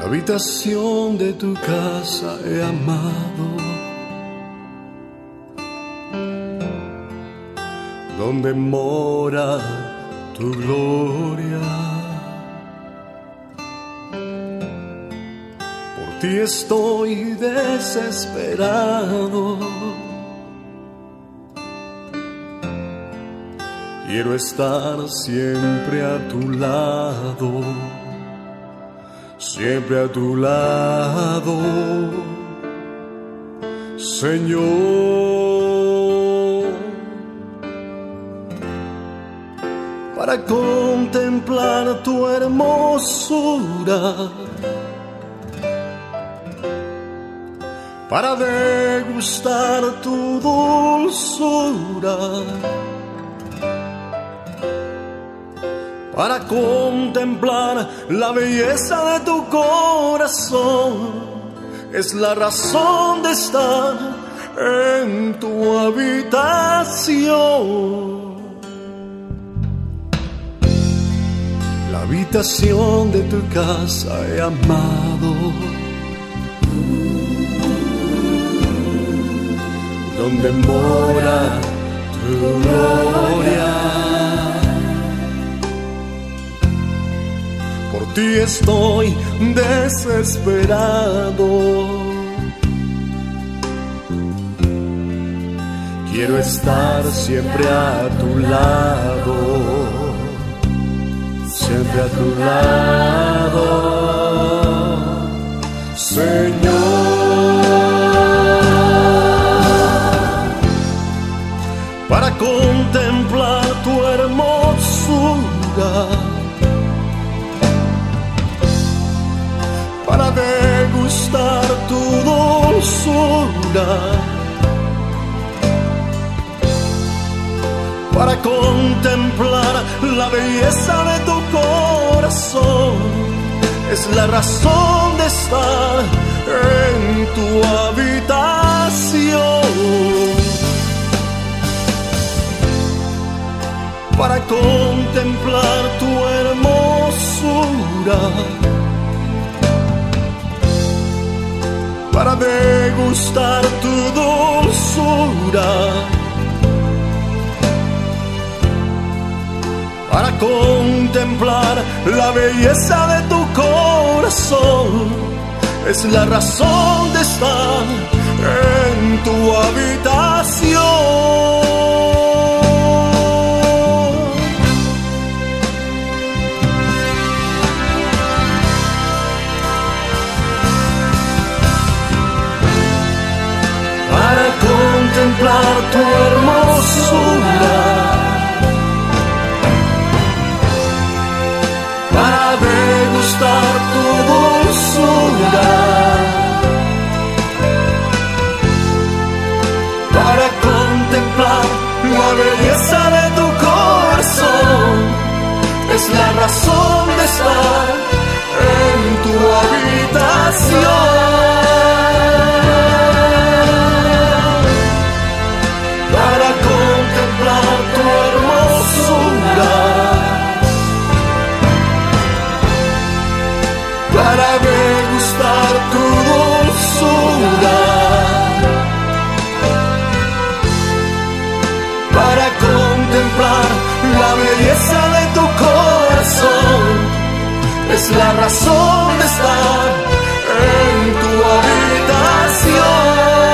La habitación de tu casa he amado, donde mora tu gloria. Por ti estoy desesperado, quiero estar siempre a tu lado, siempre a tu lado, Señor, para contemplar tu hermosura, para degustar tu dulzura, para contemplar la belleza de tu corazón. Es la razón de estar en tu habitación. La habitación de tu casa he amado, donde mora tu gloria. Por ti estoy desesperado, quiero estar siempre a tu lado, siempre a tu lado, Señor, para contemplar tu hermosura, para degustar tu dulzura, para contemplar la belleza de tu corazón. Es la razón de estar en tu habitación, para contemplar tu hermosura, para degustar tu dulzura, para contemplar la belleza de tu corazón. Es la razón de estar en tu habitación. Para contemplar tu hermosura, para degustar tu dulzura, para contemplar la belleza de tu corazón. Es la razón de estar en tu habitación. Para contemplar tu hermosura, para degustar tu dulzura, para contemplar la belleza de tu corazón. Es la razón de estar en tu habitación.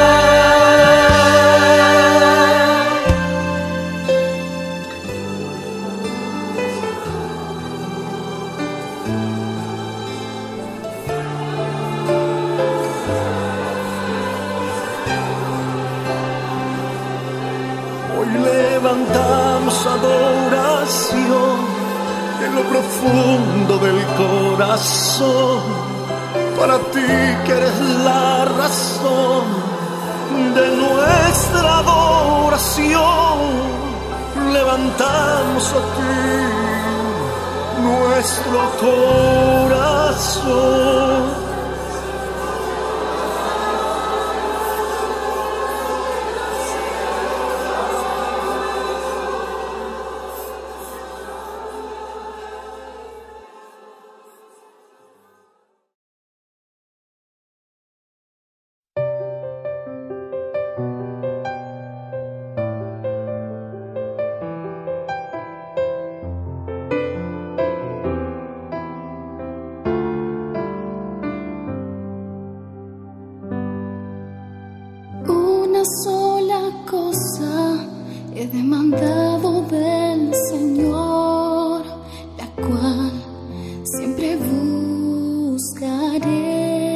Hoy levantamos adoración en lo profundo del corazón, para ti que eres la razón de nuestra adoración. Levantamos a ti nuestro corazón. he demandado del Señor, la cual siempre buscaré.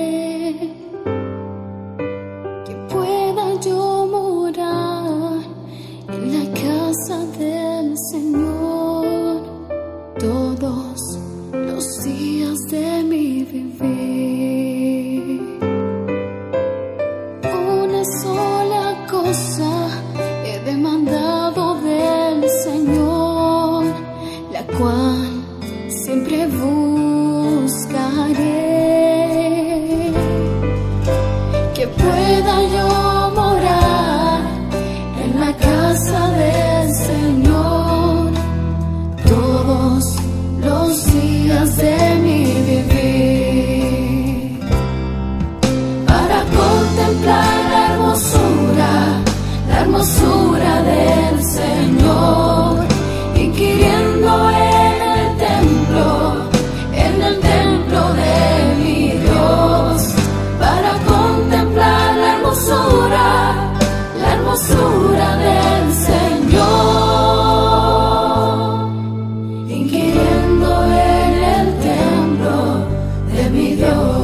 Que pueda yo morar en la casa del Señor todos los días de mi vivir. Una sola cosa he demandado del Señor, la cual siempre buscaré. Que pueda yo morar en la casa del Señor todos los días de mi vivir, para contemplar la hermosura del Señor, inquiriendo en el templo de mi Dios, para contemplar la hermosura del Señor, inquiriendo en el templo de mi Dios.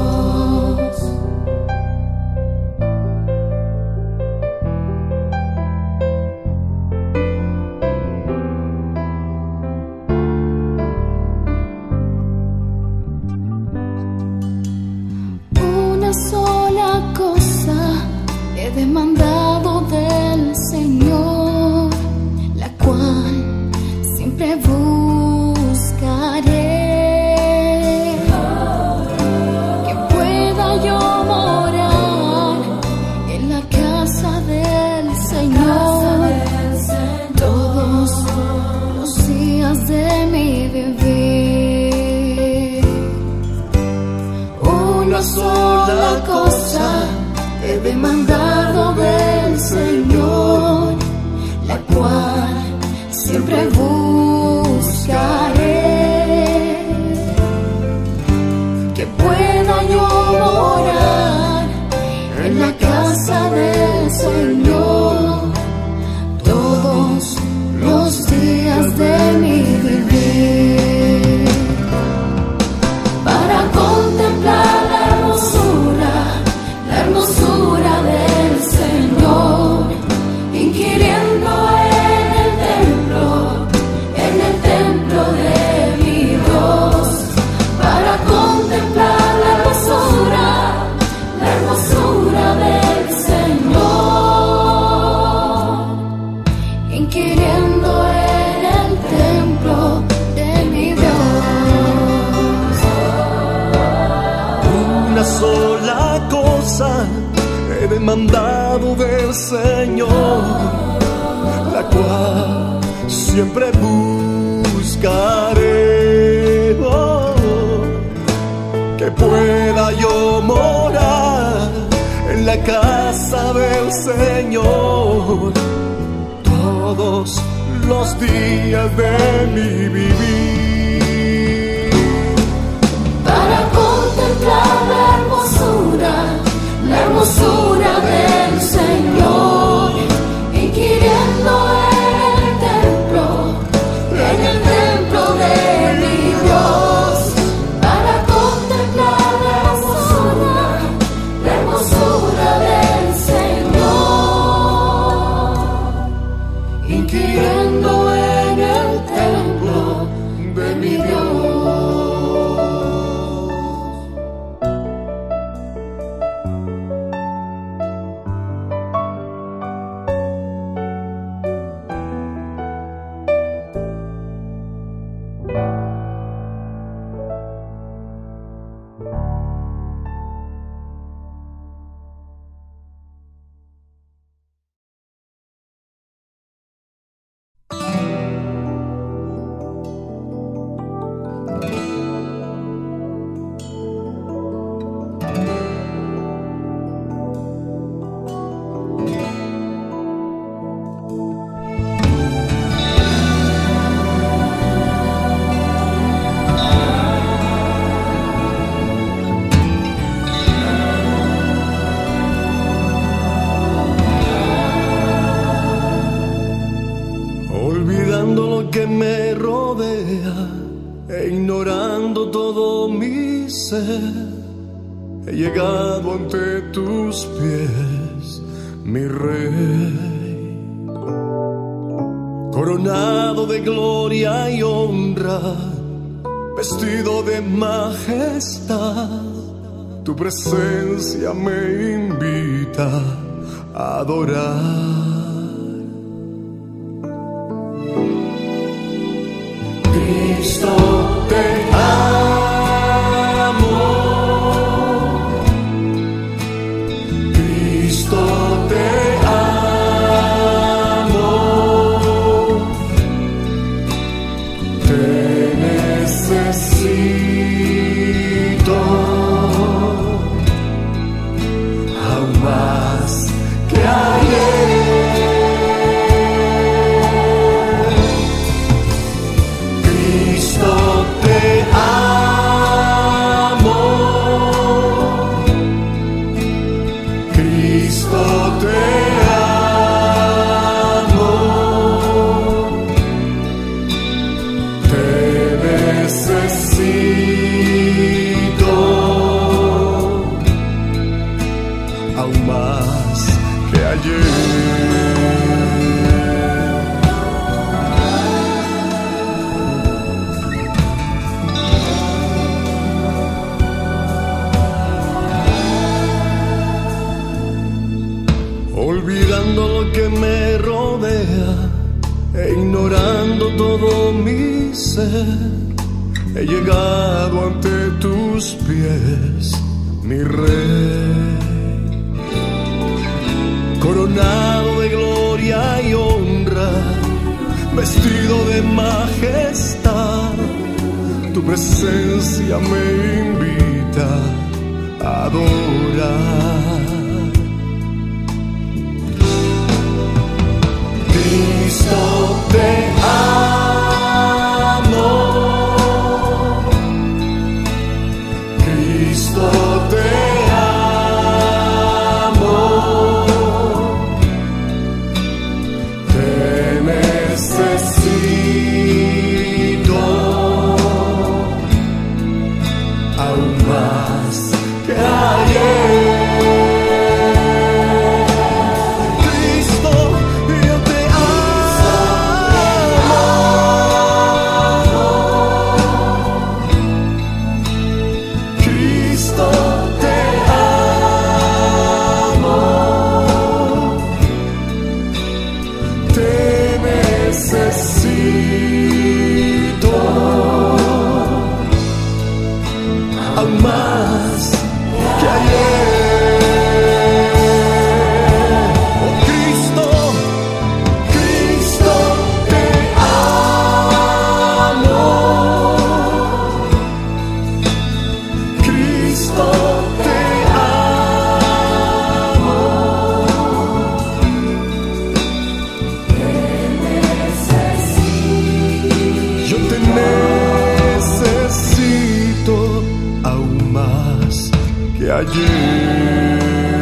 Una sola cosa he demandado del Señor, la cual siempre buscaré. Que pueda yo morar en la casa del Señor todos los días de mi vivir. Una sola cosa he demandado del Señor, la cual siempre buscaré. Que pueda yo morar en la casa del Señor todos los días de mi vivir, para contemplar la hermosura del Señor, inquiriendo en el templo de mi Dios, para contemplar la hermosura del Señor, inquiriendo en el templo de mi Dios. Una sola cosa he demandado del Señor, la cual siempre buscaré. Oh, que pueda yo morar en la casa del Señor todos los días de mi vivir, para contemplar la hermosura del Señor, inquiriendo en el templo de mi Dios, para contemplar la hermosura del Señor, inquiriendo en el templo de mi Dios. todo mi ser. He llegado ante tus pies, mi Rey, coronado de gloria y honra, vestido de majestad. Tu presencia me invita a adorar. Cristo, te amo. Cristo, te amo. Te necesito aún más que ayer. Cristo, te amo. Cristo, te amo. Te necesito aún más que ayer. Olvidando lo que me rodea e ignorando todo mi ser, he llegado ante tus pies, mi Rey, coronado de gloria y honra, vestido de majestad. Tu presencia me invita a adorar. Cristo, te amo. Cristo, te amo. Te necesito aún más que ayer. Aún más que ayer. Oh Cristo, Cristo, te amo. Cristo, te amo. Te necesito. Yo te necesito aún más que ayer.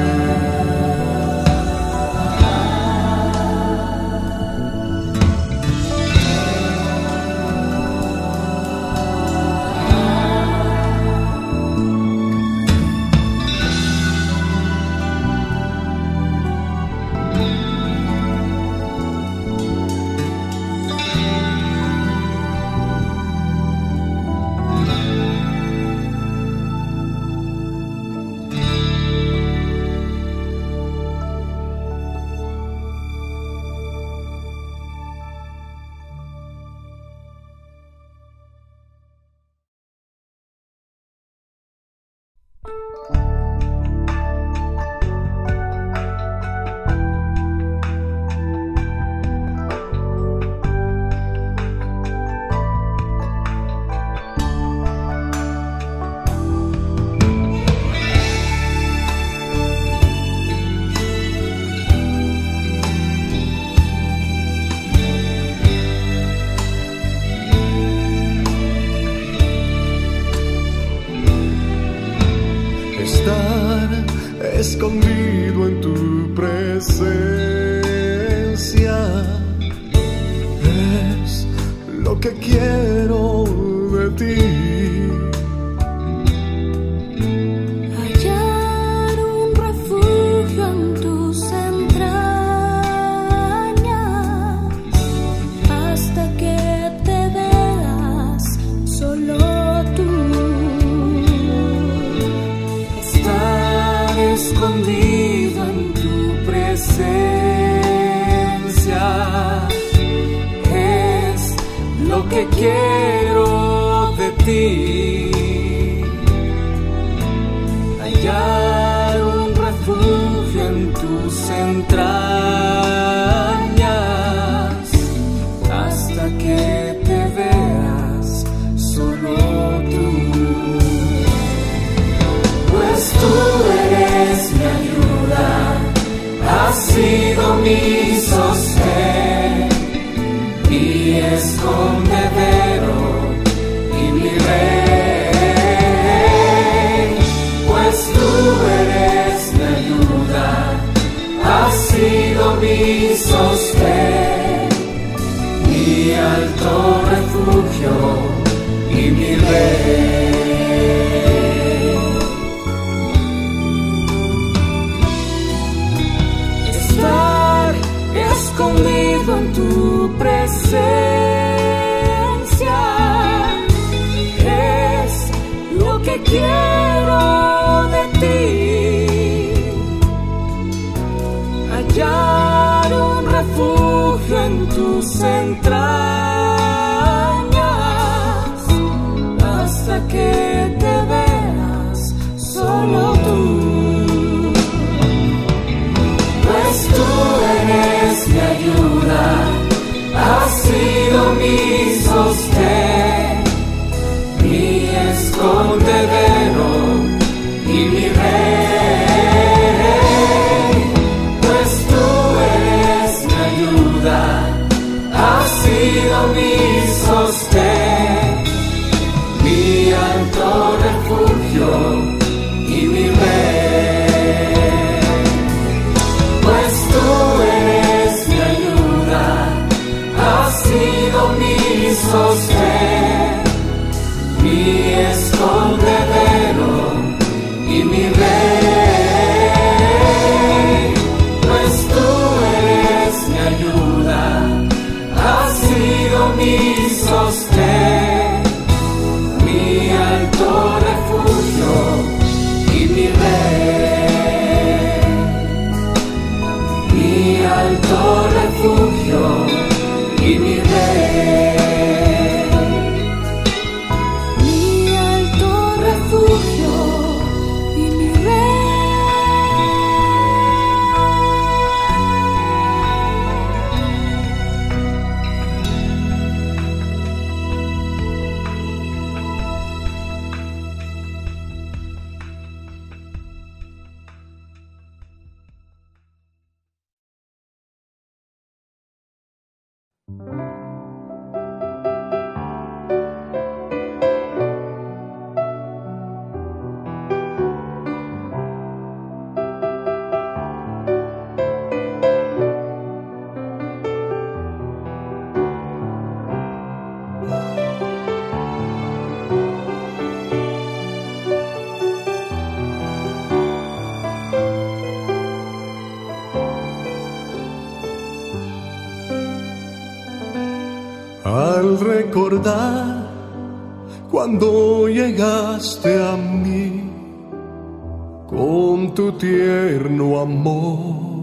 Escondido en tu presencia es lo que quiero de ti. quiero de ti, hallar un refugio en tus entrañas, hasta que te veas solo tú. Pues tú eres mi ayuda, has sido mi sostén, mi escondedero y mi rey. Pues tú eres mi ayuda, has sido mi sostén, mi alto refugio y mi rey. Estar escondido en tu presencia es lo que quiero de ti, hallar un refugio en tus entrañas, hasta que te veas solo tú. Pues tú eres mi ayuda, has sido mi sostén, mi escondedero y mi rey. Pues tú eres mi ayuda, has sido mi sostén, mi alto refugio y mi rey. Pues tú eres mi ayuda, has sido mi sostén, mi escondedero y mi rey. Pues tú eres mi ayuda, has sido mi sostén, mi alto refugio y mi rey, mi alto refugio y mi rey. Al recordar cuando llegaste a mí con tu tierno amor,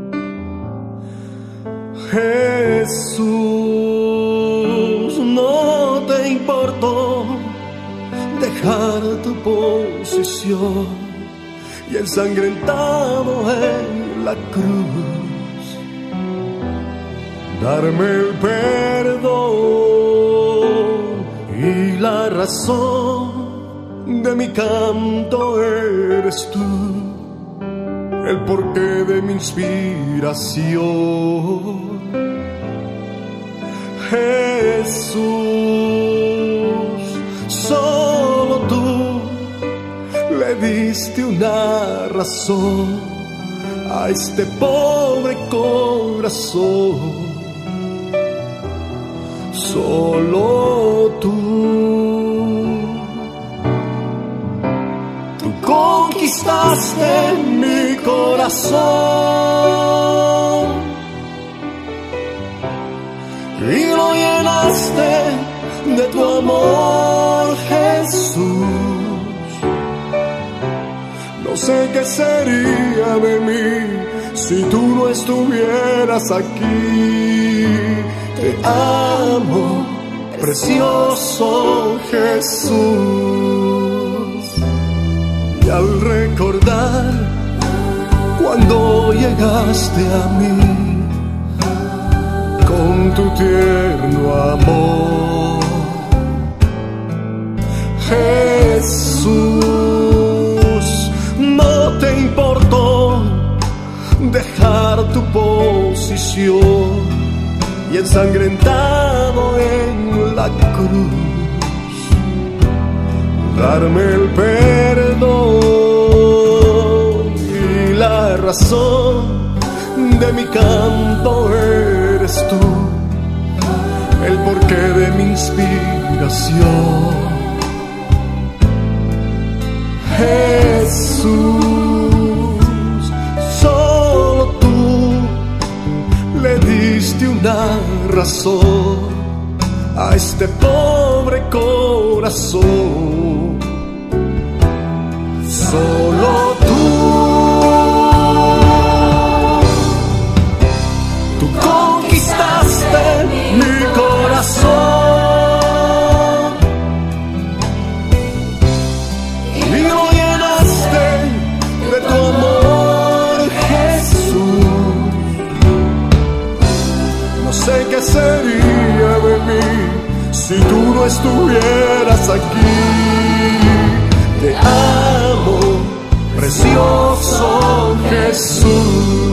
Jesús, no te importó dejar tu posición y ensangrentado en la cruz, darme el perdón y la razón de mi canto eres tú, el porqué de mi inspiración. Jesús, solo tú le diste una razón a este pobre corazón. Solo tú conquistaste mi corazón y lo llenaste de tu amor, Jesús. No sé qué sería de mí si tú no estuvieras aquí. Te amo, precioso Jesús. Y al recordar cuando llegaste a mí con tu tierno amor, Jesús, no te importó dejar tu posición y ensangrentado en la cruz darme el perdón. Y la razón de mi canto eres tú, el porqué de mi inspiración. Jesús, solo tú le diste una razón a este pobre corazón. Solo tú conquistaste mi corazón y lo llenaste de tu amor, Jesús. No sé qué sería de mí si tú no estuvieras aquí. Te amo, precioso Jesús.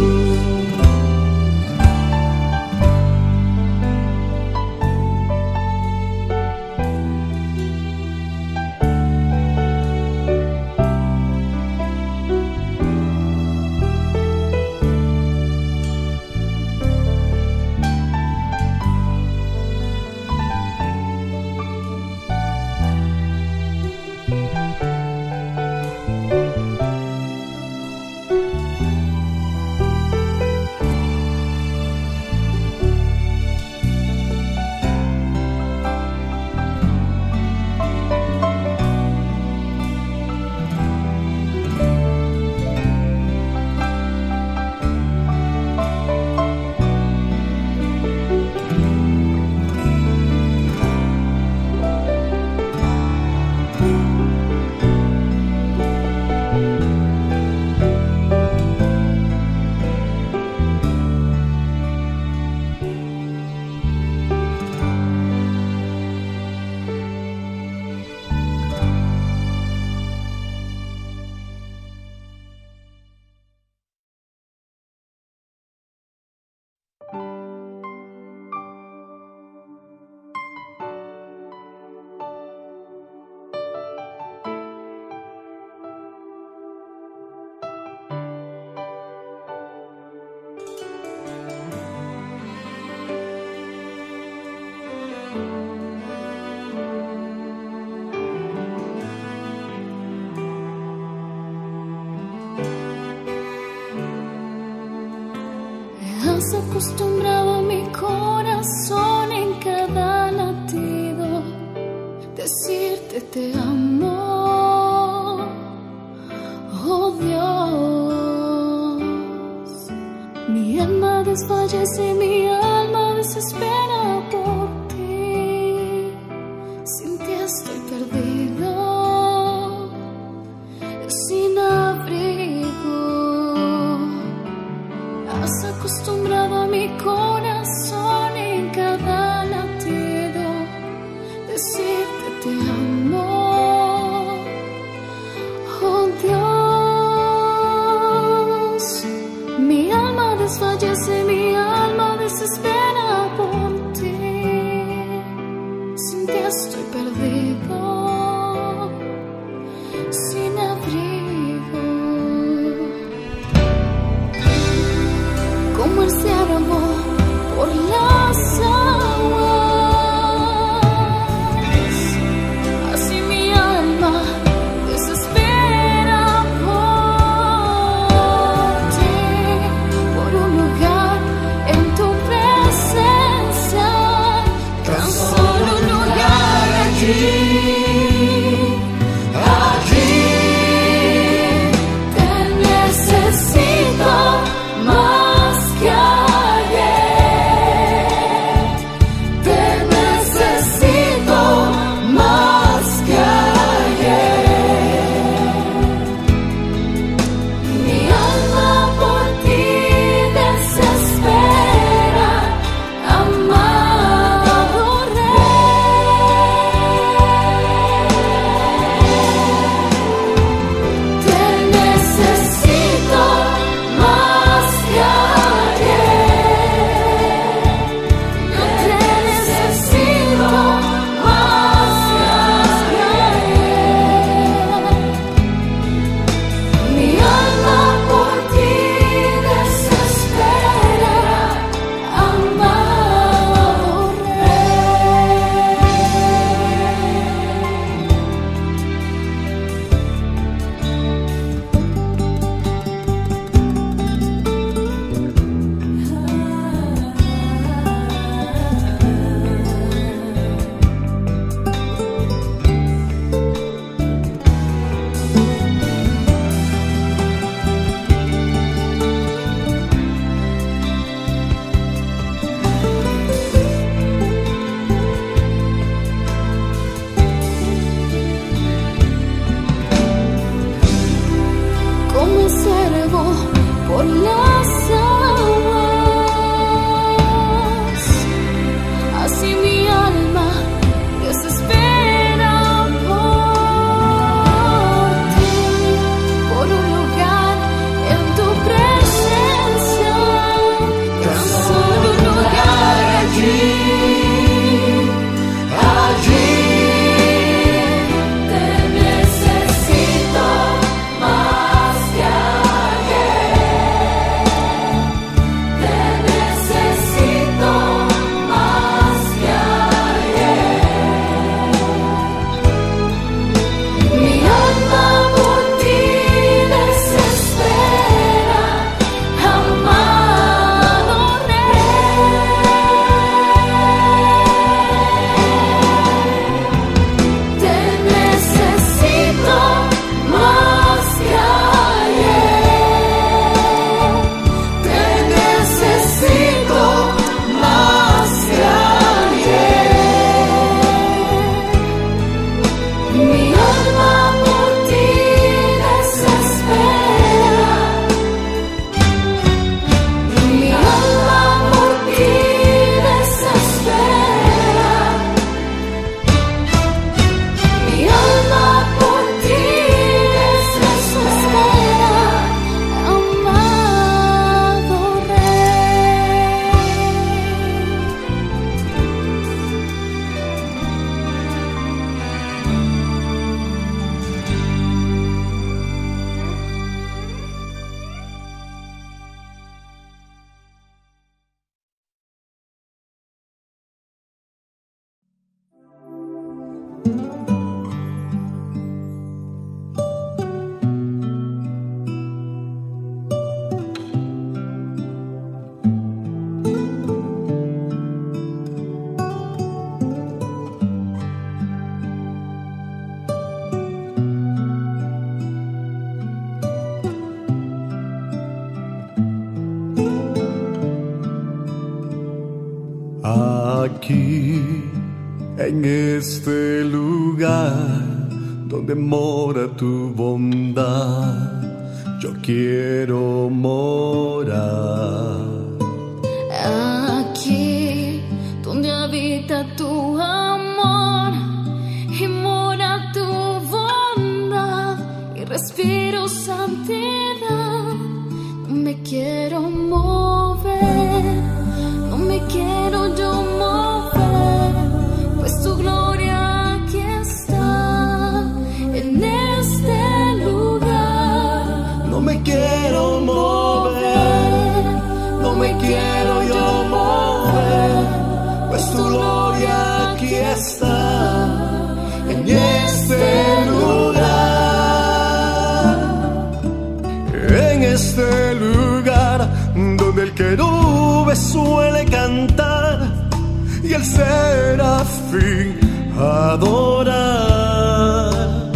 Has acostumbrado a mi corazón en cada latido decirte te amo, oh Dios. Mi alma desfallece, mi alma desespera por ti. Sin ti estoy perdido, sin abrigo. Has acostumbrado a mi corazón en cada latido decirte te amo, oh Dios. Mi alma desfallece, mi alma desespera aquí, en este lugar donde mora tu bondad, yo quiero morar. Aquí donde habita tu amor y mora tu bondad y respiro santidad. No me quiero mover, no me quiero yo mover, pues tu gloria aquí está en este lugar. No me quiero mover, no me quiero yo mover, pues tu gloria aquí está en este lugar. En este lugar donde el querube suele cantar y el serafín adorar.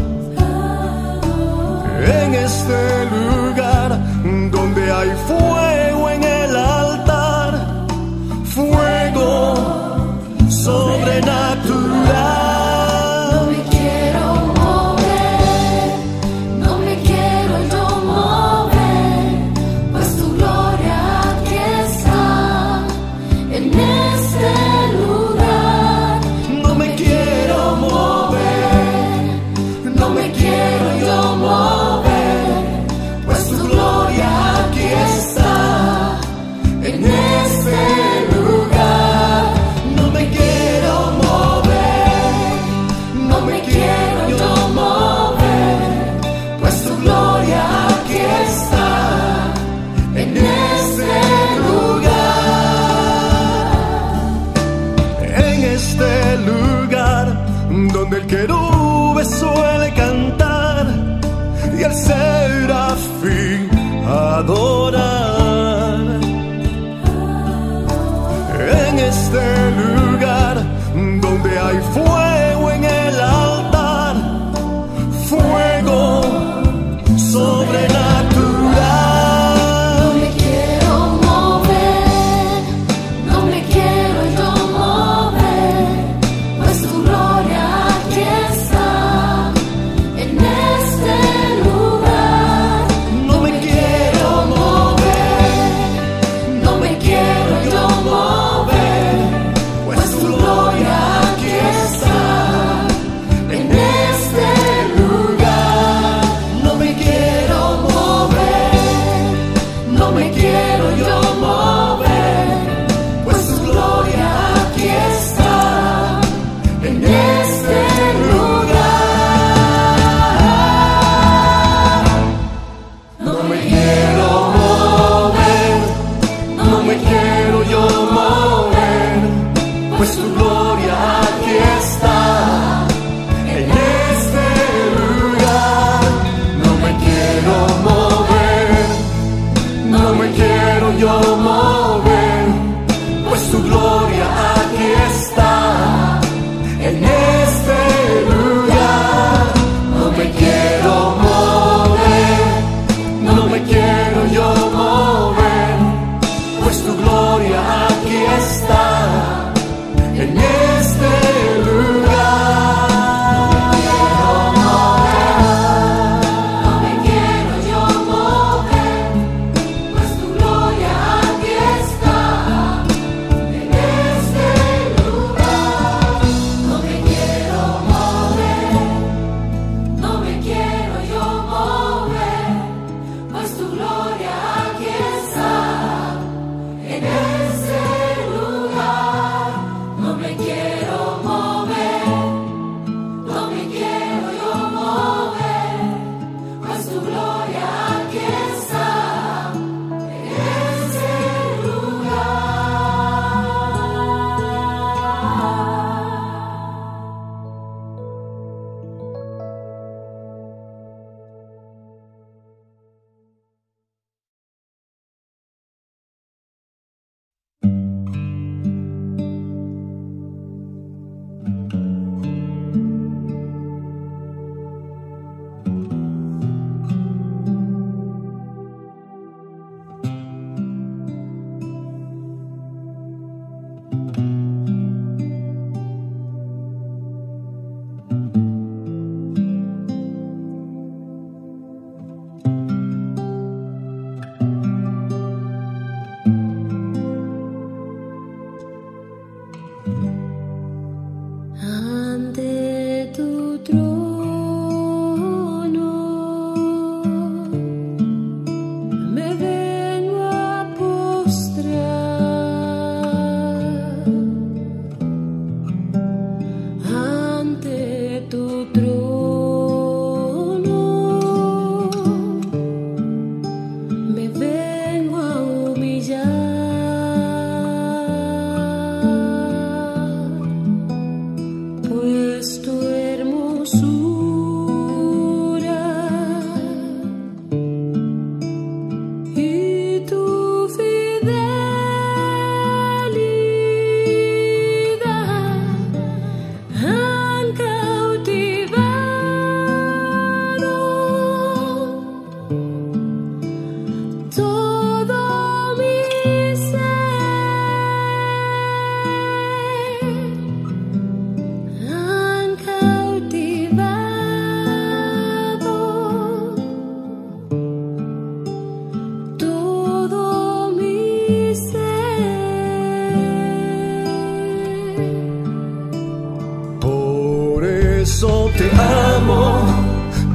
En este lugar donde hay fuego en el altar, fuego sobrenatural. No me quiero mover, no me quiero yo mover, pues tu gloria aquí está en este lugar. No me quiero mover, no me quiero yo mover, pues tu gloria aquí está en este lugar. No me quiero mover, no me quiero yo mover, pues tu gloria aquí está en este lugar. En este lugar donde el querube suele cantar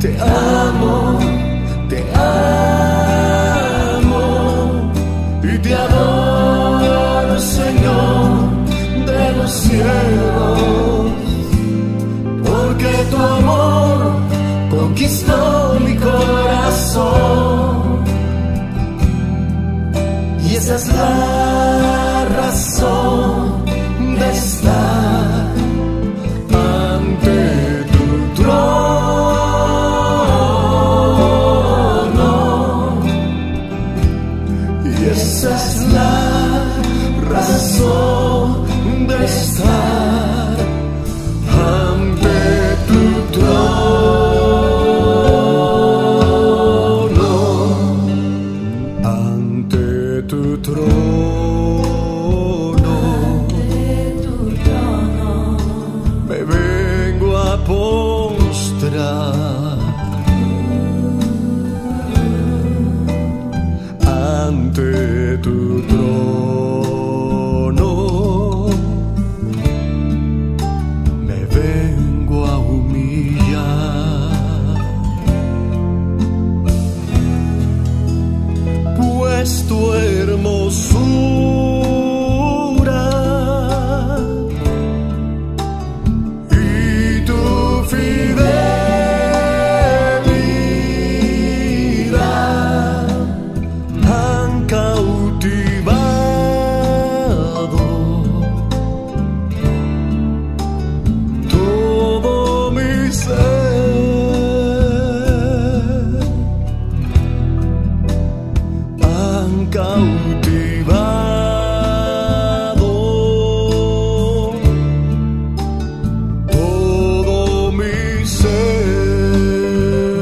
te amo, y te adoro, Señor de los cielos, porque tu amor conquistó mi corazón, y esa es la razón de estar ante tu trono, y esa es la razón de estar ante tu trono, ante tu trono, me vengo a postrar ante tu trono, me vengo a humillar, pues tu hermosura y tu fidelidad han cautivado todo mi ser, han cautivado todo mi ser.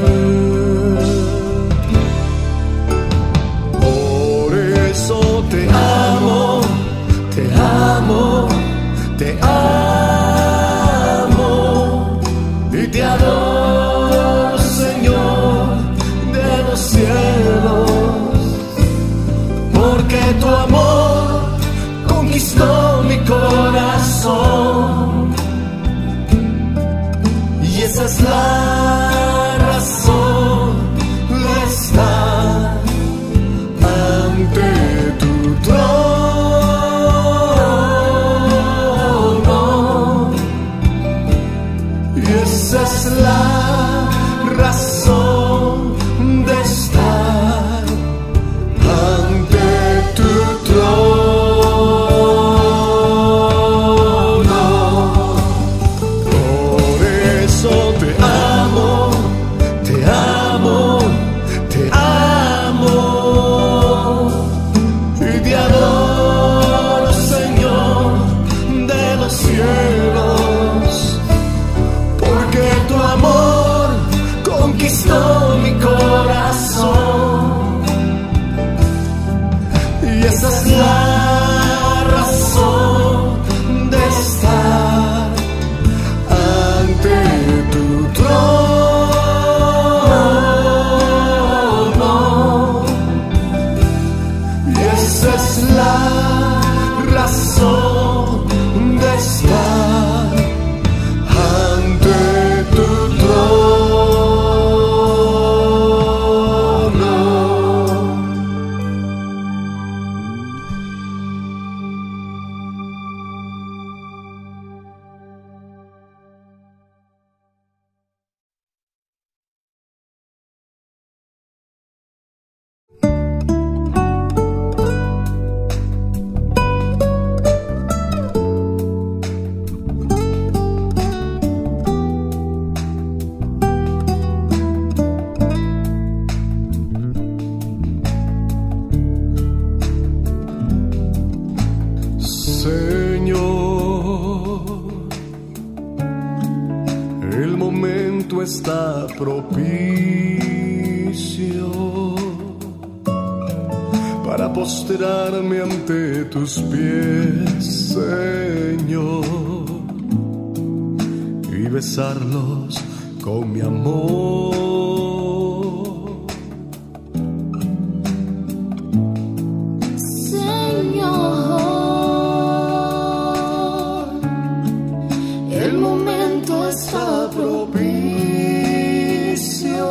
Por eso te amo, te amo, te amo, y te adoro, Señor de los cielos, porque tu amor conquistó mi corazón, y esa es la razón de estar ante tu trono, y esa es la razón de estar ante tu trono. Por eso te amo, te amo, te amo, y te adoro, Señor de los cielos, porque tu amor conquistó mi corazón, y esa es la razón de estar ante tu trono, y esa es la razón de estar ante tu trono. Está propicio para postrarme ante tus pies, Señor, y besarlos con mi amor. El momento está propicio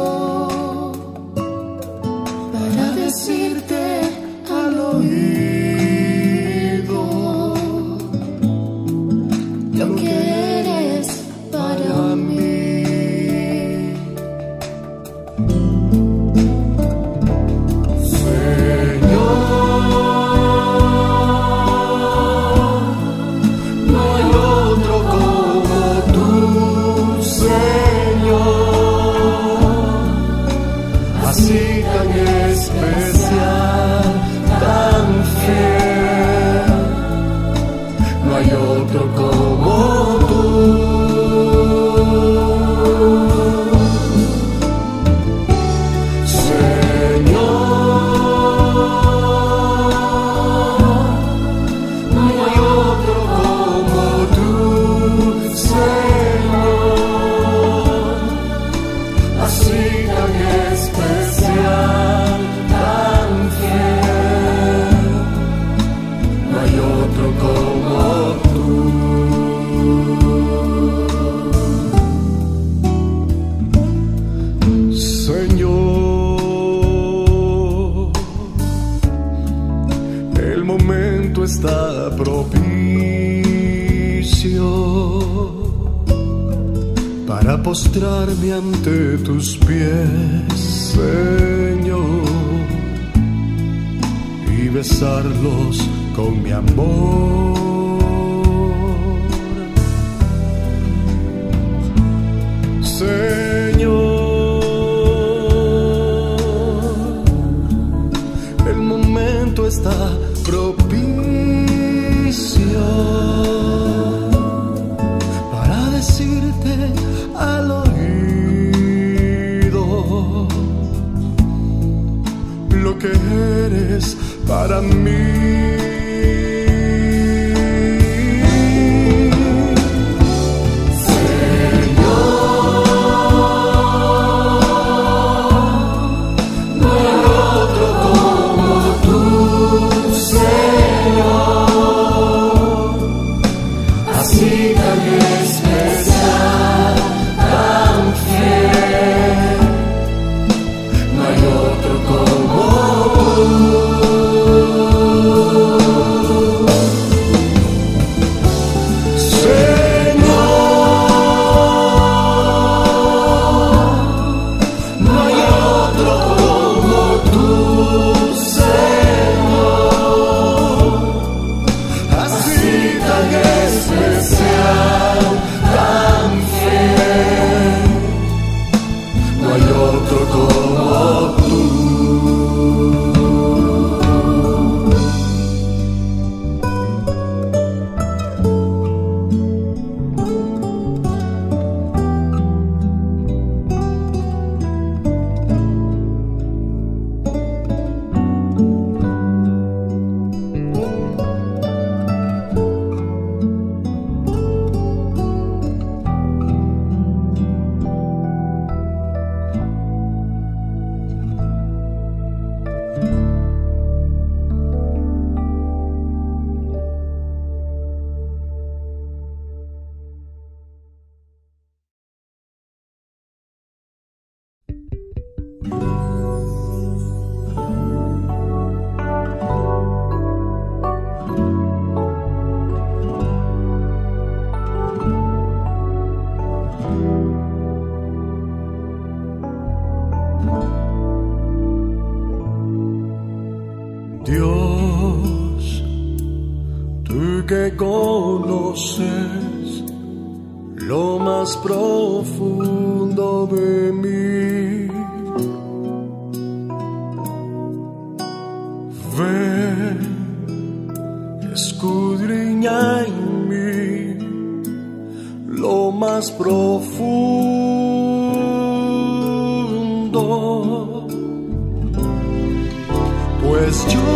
Está propicio para postrarme ante tus pies, Señor, y besarlos con mi amor. Señor, el momento está propicio para decirte al oído lo que eres para mí. Dios, tú que conoces lo más profundo de mí, ven, escudriña en mí lo más profundo, pues yo,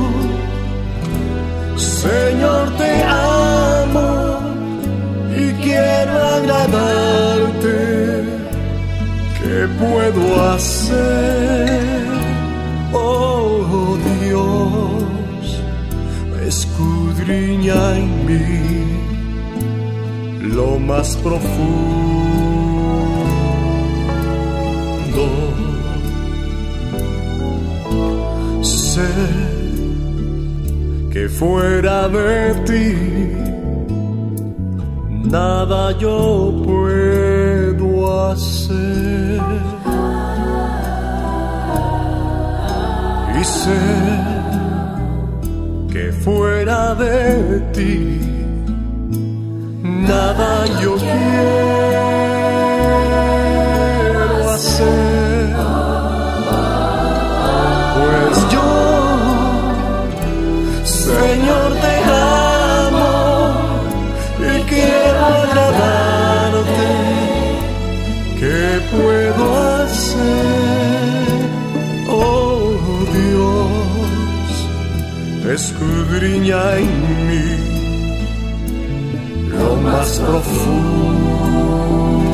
Señor, te amo y quiero agradarte. ¿Qué puedo hacer? Oh Dios, escudriña en mí lo más profundo. Sé que fuera de ti nada yo puedo hacer. y sé que fuera de ti nada yo quiero hacer, pues yo, Señor, te amo y quiero agradarte. ¿Qué puedo hacer? Oh Dios, escudriña en mí lo más profundo.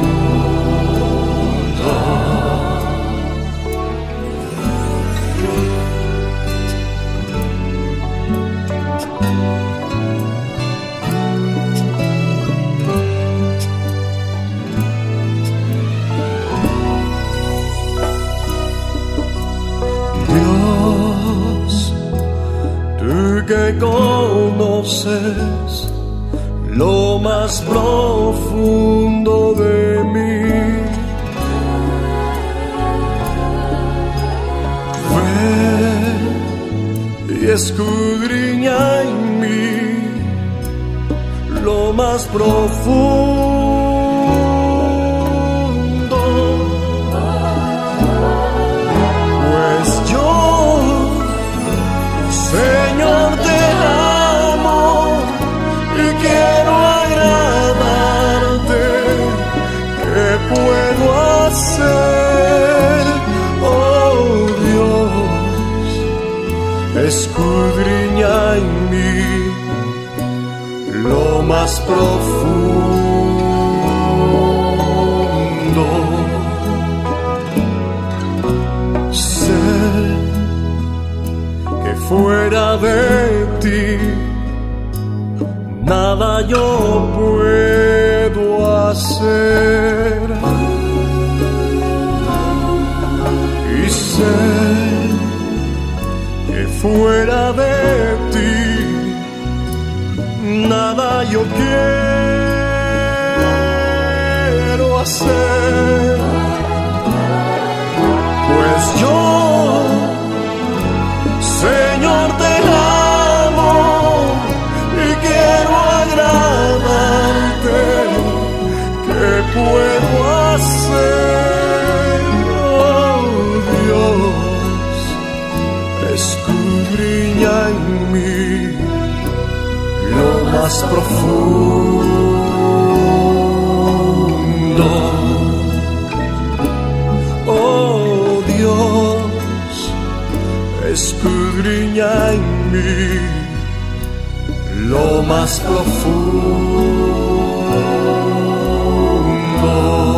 Que conoces lo más profundo de mí, ve y escudriña en mí lo más profundo, pues yo, Señor, te amo y quiero agradarte. ¿Qué puedo hacer? Oh Dios, escudriña en mí lo más profundo. Sé fuera de ti nada yo puedo hacer, y sé que fuera de ti nada yo quiero hacer, pues yo, Señor, te amo y quiero agradarte. ¿Qué puedo hacer? Oh Dios, escudriña en mí lo más profundo. Oh Dios, escudriña en mí lo más profundo.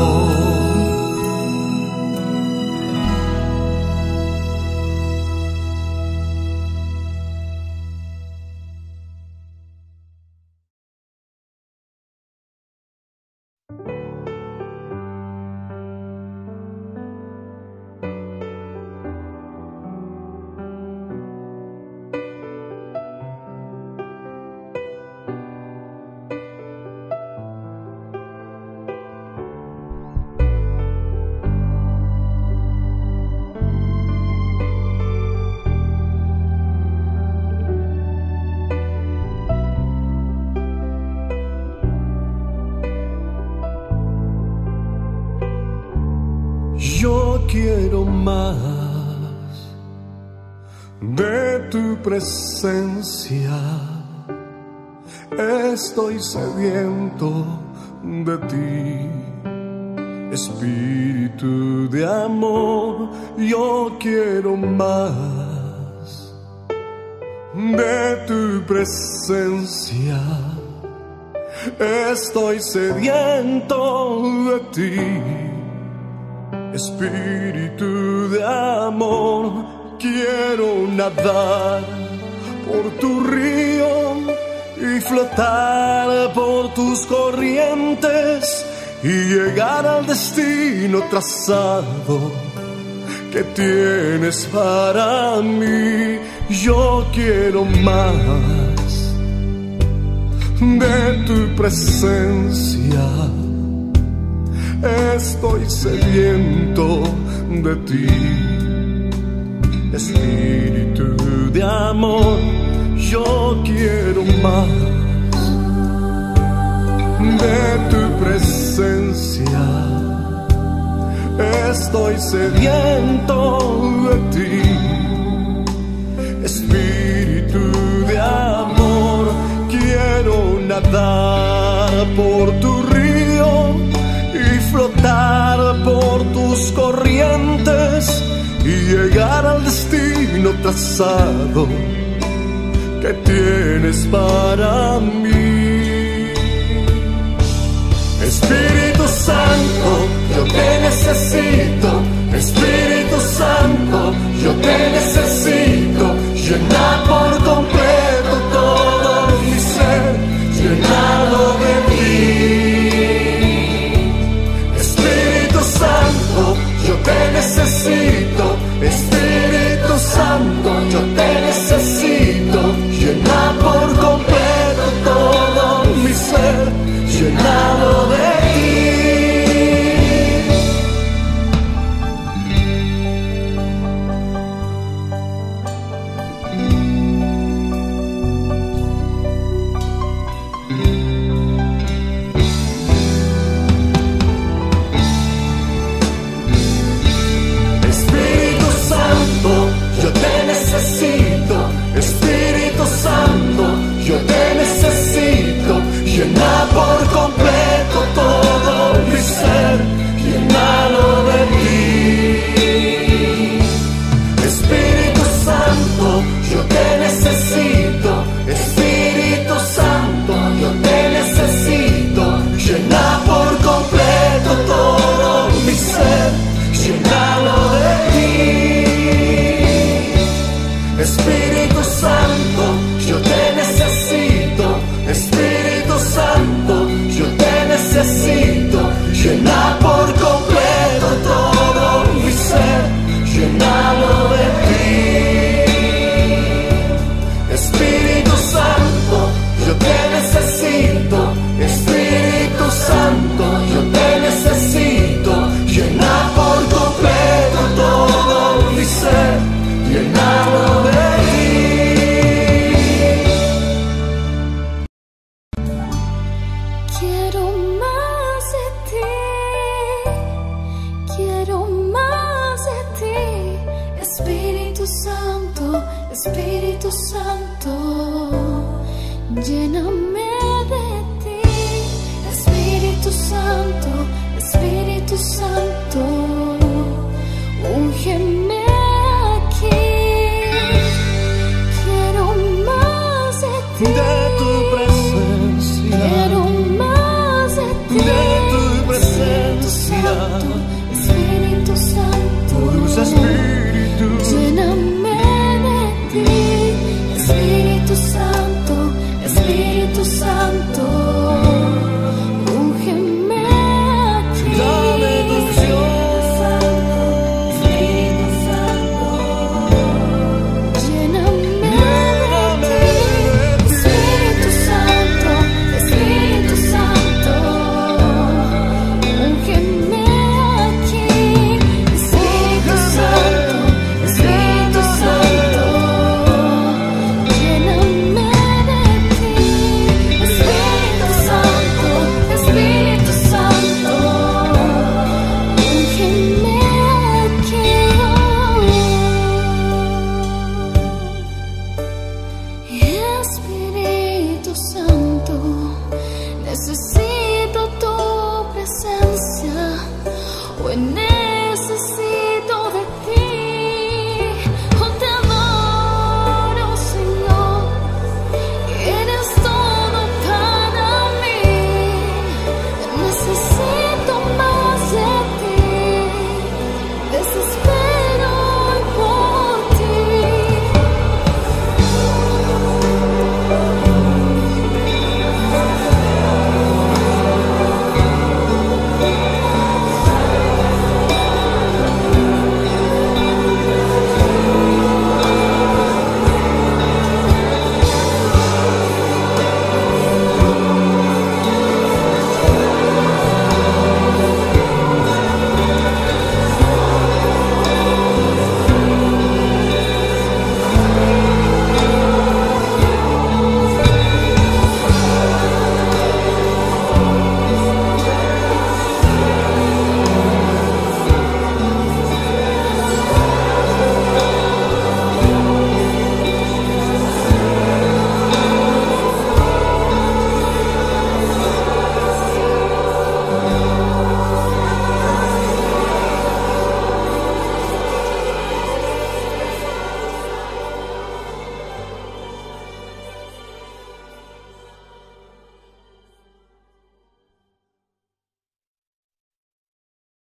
Yo quiero más de tu presencia, estoy sediento de ti, Espíritu de amor. Yo quiero más de tu presencia, estoy sediento de ti, Espíritu de amor. Quiero nadar por tu río y flotar por tus corrientes y llegar al destino trazado que tienes para mí. Yo quiero más de tu presencia, estoy sediento de ti, Espíritu de amor, yo quiero más de tu presencia. Estoy sediento de ti. Espíritu de amor, quiero nadar por tu río y flotar por tus corrientes y llegar al destino trazado que tienes para mí. Espíritu Santo, yo te necesito. Espíritu Santo, yo te necesito. Llena por completo todo mi ser, llenado de ti. Espíritu Santo, yo te necesito. Espíritu Santo, yo te necesito. Llena por completo todo mi ser, llenado de ti. Espíritu Santo, yo te necesito. Espíritu Santo, yo te necesito. Llena por completo todo mi ser, llenado de ti. Espíritu Santo, yo te necesito. Espíritu Santo, yo te necesito. Llena por completo todo mi ser, llenado de ti. Espíritu Santo, yo te necesito. Espíritu Santo, yo te necesito. Llena por completo todo mi ser, llenado de ti. Espíritu Santo, yo te necesito. Espíritu Santo, yo te necesito. Llena por completo todo mi ser, llenado de ti. Quiero más de ti, quiero más de ti. Espíritu Santo, Espíritu Santo, lléname de ti. Espíritu Santo, Espíritu Santo, úngeme.